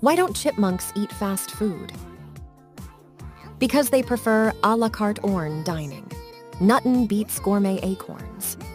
Why don't chipmunks eat fast food? Because they prefer a la carte orn dining. Nuttin beats gourmet acorns.